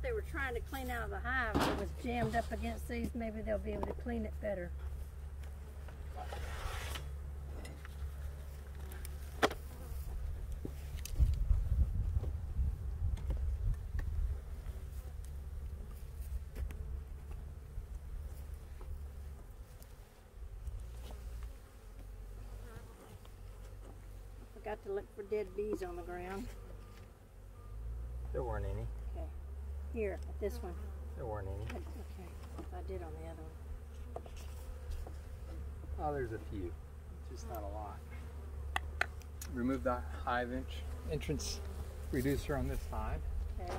they were trying to clean out of the hive, it was jammed up against these. Maybe they'll be able to clean it better. Forgot to look for dead bees on the ground. There weren't any. Okay. Here, at this one. There weren't any. Okay. I did on the other one. Oh, there's a few. Just not a lot. Remove the hive entrance reducer on this side. Okay.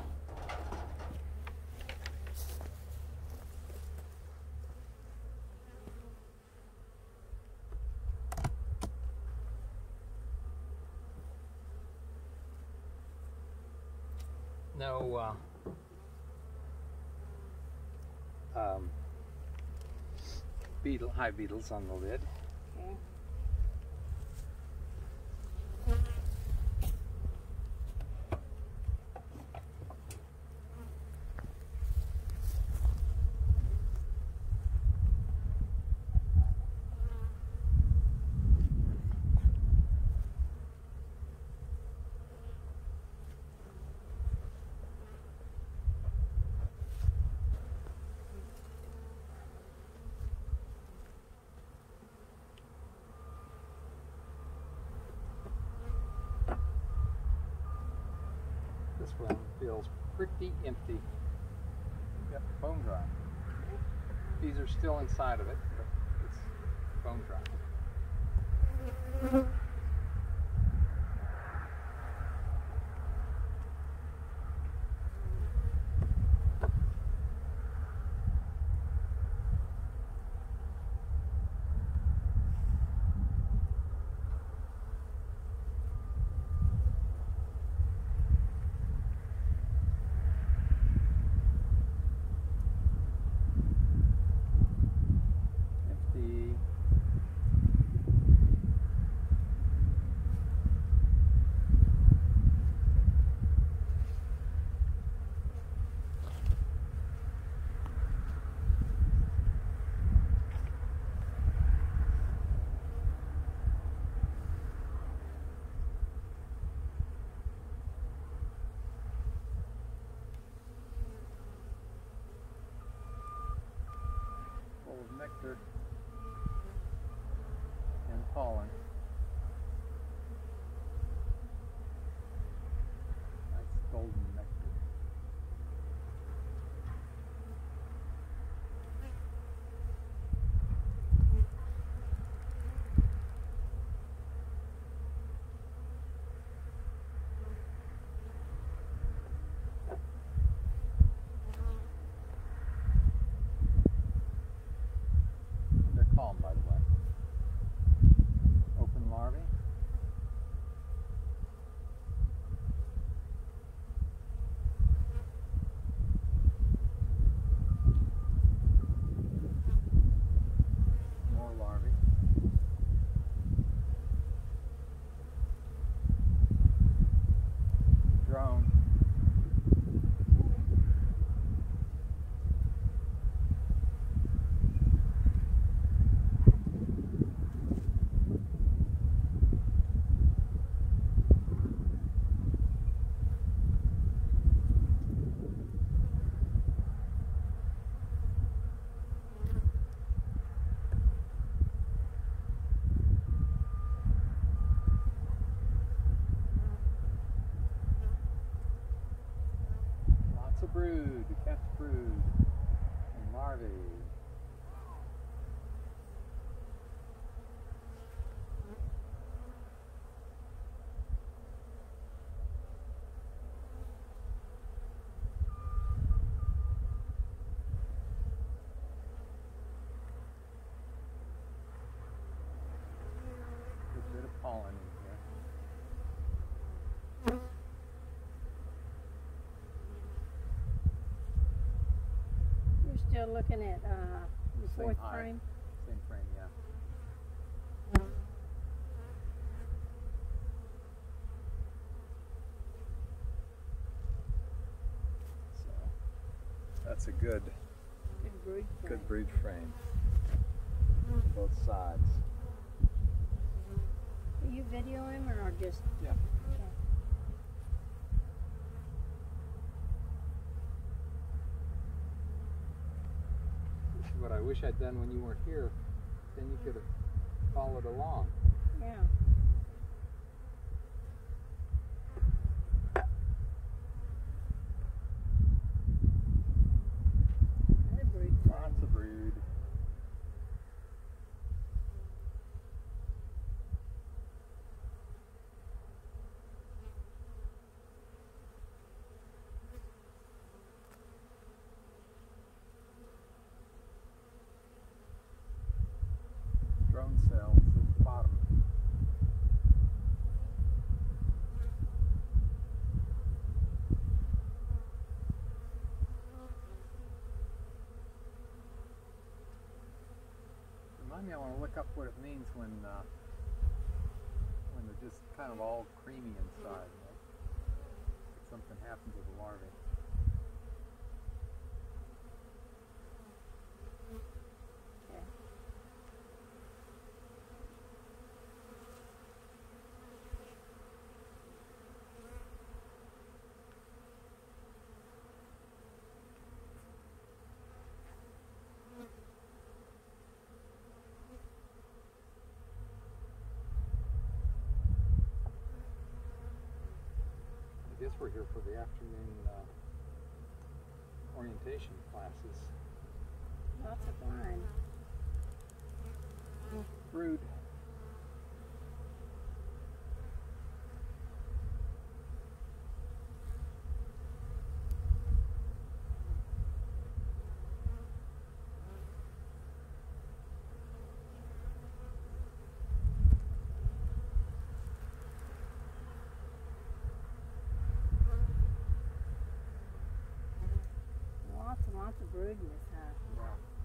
No hive beetles on the lid. Okay. This one feels pretty empty. Yep, bone dry. These are still inside of it, but it's bone dry. Nectar and pollen. Nice golden nectar. By the way. Open larvae. More larvae. Drone. Brood, catch brood, and larvae. A bit of pollen in here. Still looking at the fourth frame. Same frame, yeah. So that's a good brood frame. good brood frame. Both sides. Are you videoing or just? Yeah. Okay. This is what I wish I'd done when you weren't here. Then you could have followed along. Yeah. Another brood frame. Lots of brood. Drone cells at the bottom. Remind me, I want to look up what it means when they're just kind of all creamy inside. Like something happened to the larvae. Okay. I guess we're here for the afternoon orientation classes. Lots of flying. Brood. Lots and lots of brood in this hive. Yeah.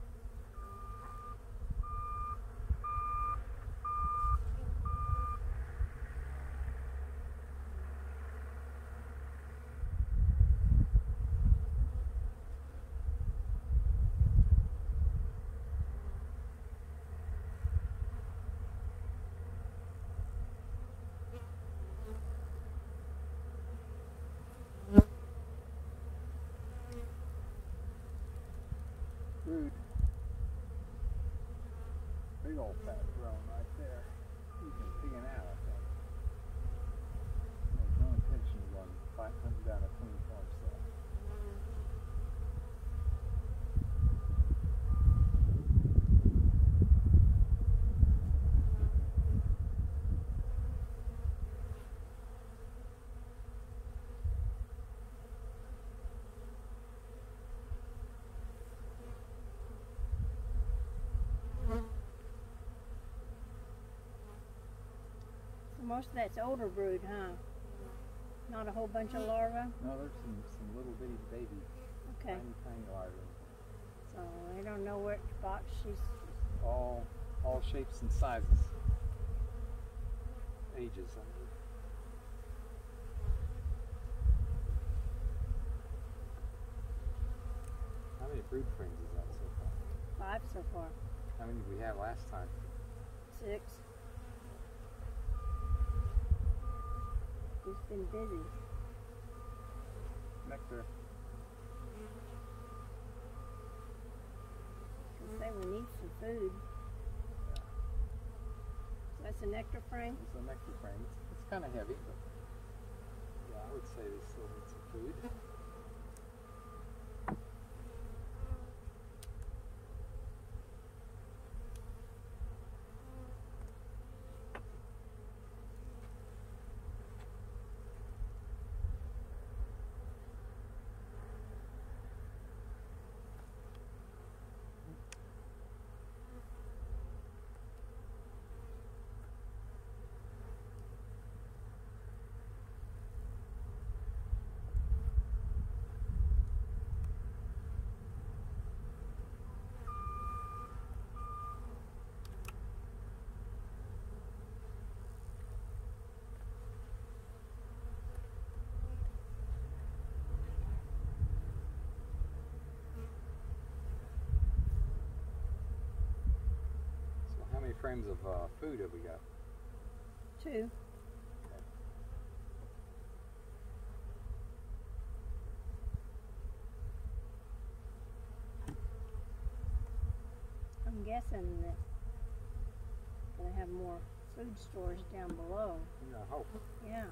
Brood. Big old fat drone right there. He's been picking out, I think. There's no intention of going 500 down a clean form cell. So most of that's older brood, huh? Not a whole bunch of larvae? No, there's some little bitty babies. Okay. Tiny larvae. So I don't know which box she's... All shapes and sizes. Ages, I mean. How many brood frames is that so far? 5 so far. How many did we have last time? 6. He's been busy. Nectar. Can say we need some food. So that's a nectar frame. It's a nectar frame. It's kind of heavy, but yeah, I would say they still need some food. many frames of food have we got? 2. I'm guessing that they have more food stores down below. Yeah, I hope. Yeah.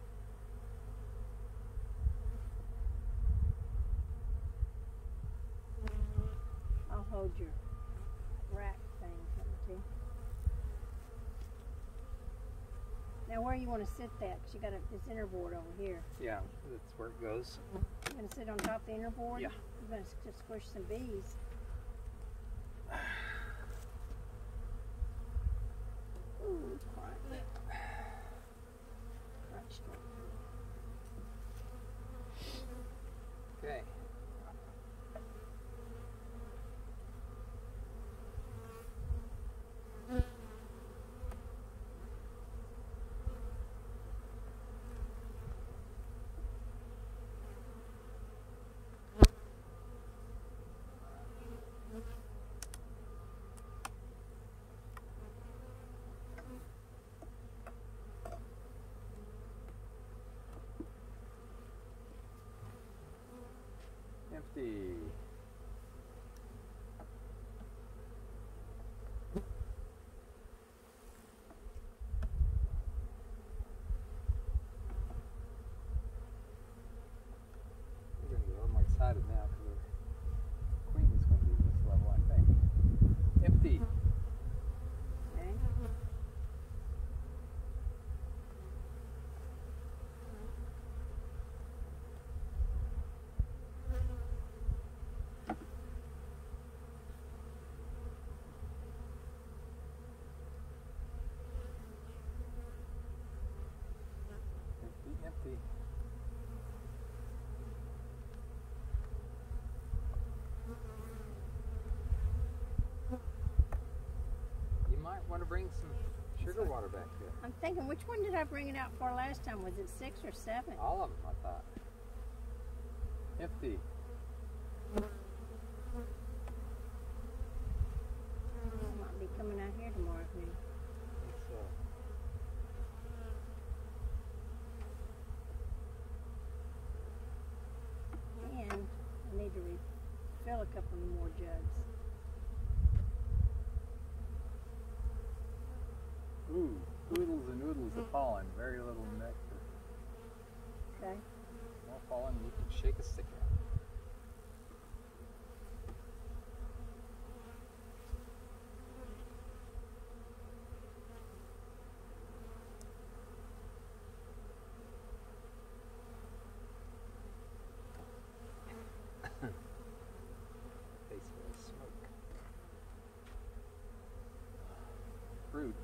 I'll hold your rack thing, Timothy. Now, where you want to sit that? Because you got this inner board over here. Yeah, that's where it goes. You going to sit on top of the inner board? Yeah. You're going to just squish some bees. Ooh, quiet. Right straight. Okay. Empty. We're going to go. I'm excited now because the queen is going to be this level, I think. Empty. Okay. Empty. You might want to bring some sugar water back here. I'm thinking, which one did I bring it out for last time? Was it 6 or 7? All of them, I thought. Empty. I might be coming out here tomorrow evening. So, And I need to refill a couple more jugs. ooh, oodles and oodles of pollen, very little nectar. Okay. More pollen, you can shake a stick out. Face full of smoke. Fruit.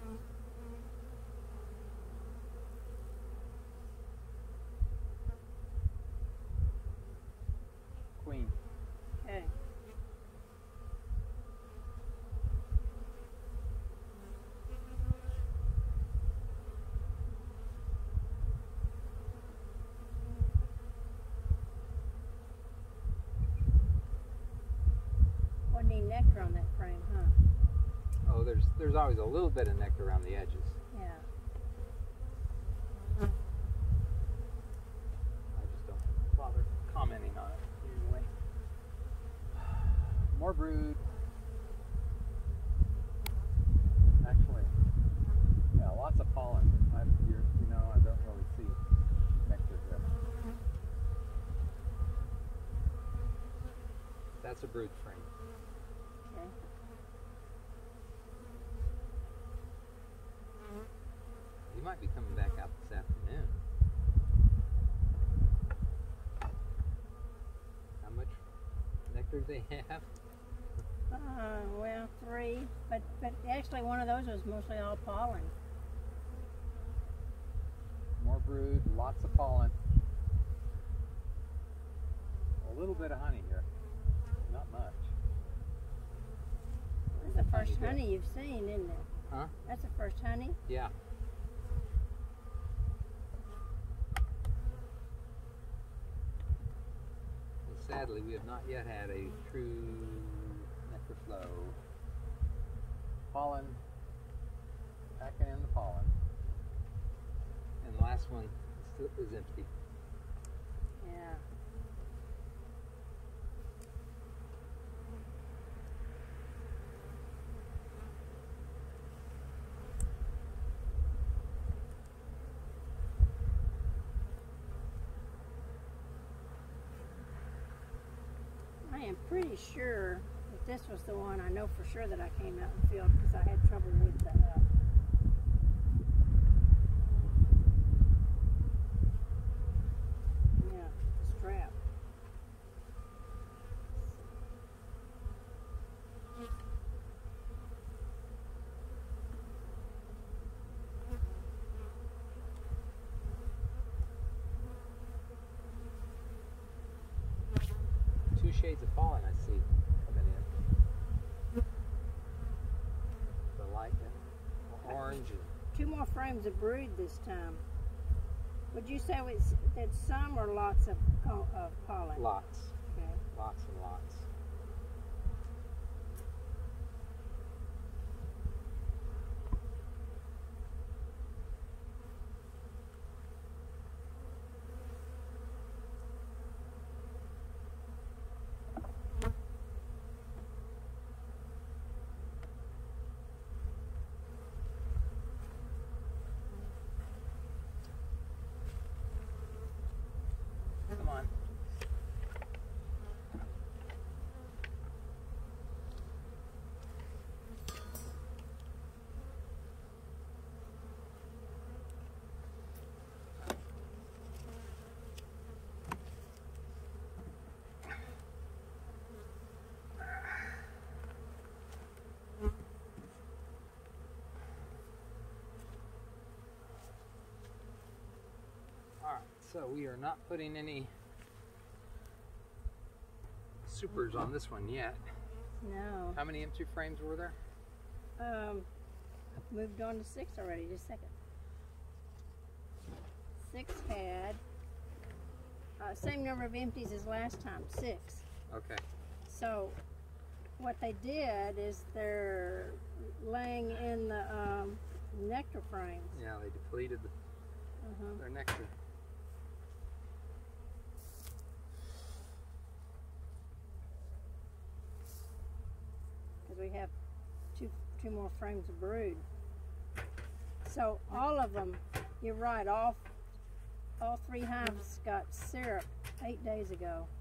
Queen. Okay. Wasn't any nectar on that frame, huh? Oh, there's always a little bit of nectar around the edges. Yeah. I just don't bother commenting on it usually. More brood. Actually, yeah, lots of pollen. I don't really see nectar here. That's a brood frame. Okay. You might be coming back out this afternoon. How much nectar do they have? Well, 3, but actually one of those was mostly all pollen. More brood, lots of pollen. A little bit of honey here. Not much. That's the first honey you've seen, isn't it? Huh? That's the first honey? Yeah. And sadly, we have not yet had a true nectar flow. Pollen packing in the pollen. And the last one is empty. Yeah. I am pretty sure that this was the one. I know for sure that I came out in the field because I had trouble with the strap. Two shades of pollen I see coming in. The light orange and Two more frames of brood this time. Would you say that some or lots of pollen? lots. Okay. Lots and lots. Come on. Alright, so we are not putting any supers on this one yet. No. How many empty frames were there? Moved on to 6 already. Just a second. 6 had same number of empties as last time. 6. Okay. So what they did is they're laying in the nectar frames. Yeah, they depleted their nectar. Because we have two more frames of brood. So all of them, you're right, all 3 hives got syrup 8 days ago.